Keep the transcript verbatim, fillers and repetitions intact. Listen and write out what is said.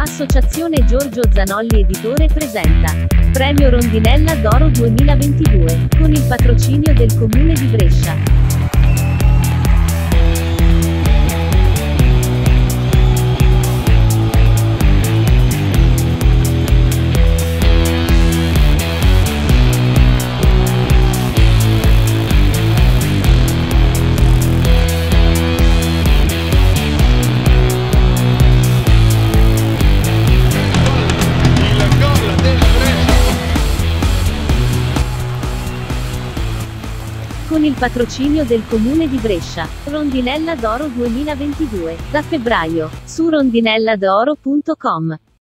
Associazione Giorgio Zanolli Editore presenta Premio Rondinella d'Oro duemilaventidue, con il patrocinio del Comune di Brescia. Con il patrocinio del Comune di Brescia. Rondinella d'Oro duemilaventidue, da febbraio, su rondinella d'oro punto com.